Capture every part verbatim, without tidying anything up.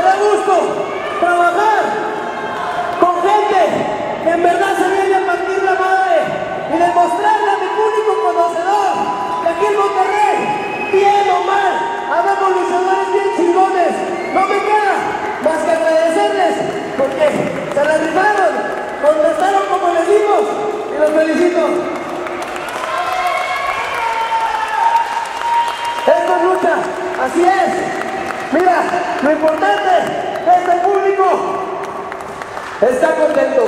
da gusto trabajar con gente que en verdad se viene a partir la madre y demostrarle a mi público conocedor que aquí en Monterrey, bien o mal, habemos luchadores bien chingones. No me queda más que agradecerles porque se la rifaron, contestaron como les dimos y los felicito. Esto es lucha, así es. Mira, lo importante es que el público está contento.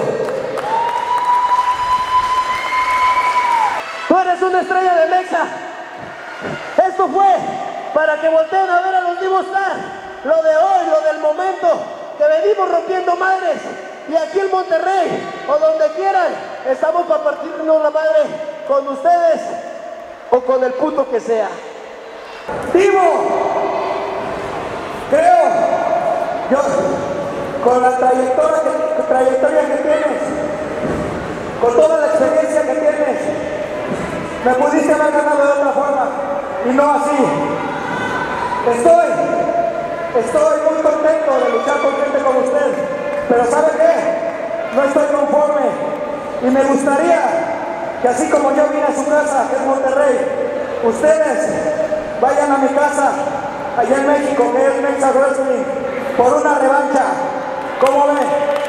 Tú eres una estrella de Mexa. Esto fue para que volteen a ver a los Divo Star. Lo de hoy, lo del momento, que venimos rompiendo madres. Y aquí en Monterrey, o donde quieran, estamos para partirnos la madre con ustedes o con el puto que sea. Divo, creo, yo, con la trayectoria que, trayectoria que tienes, con toda la experiencia que tienes, me pudiste haber ganado de otra forma, y no así. Estoy, estoy muy contento de luchar con gente como usted, pero ¿sabe qué? No estoy conforme, y me gustaría que así como yo vine a su casa, que es Monterrey, ustedes vayan a mi casa, allá en México, que es Mexa Wrestling, por una revancha. ¿Cómo ven?